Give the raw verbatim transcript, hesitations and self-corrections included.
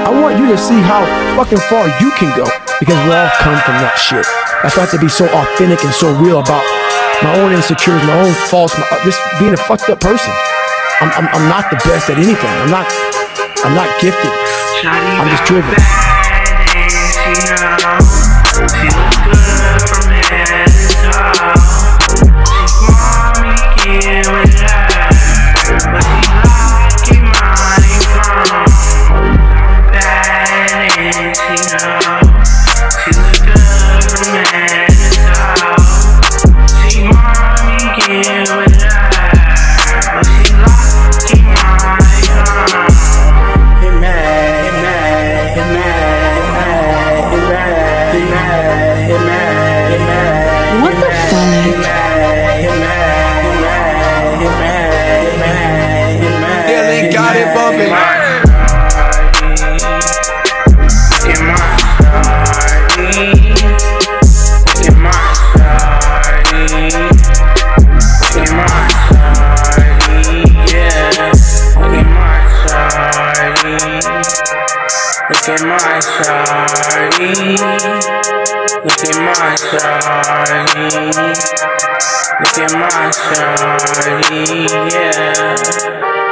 I want you to see how fucking far you can go, because we all come from that shit. That's why I have to be so authentic and so real about my own insecurities, my own faults, my, uh, just being a fucked up person. I'm, I'm, I'm not the best at anything. I'm not, I'm not gifted. I'm just driven. What the fuck? Yeah, they got it bumping. Look at my shawty. Look at my shawty. Look at my shawty, yeah.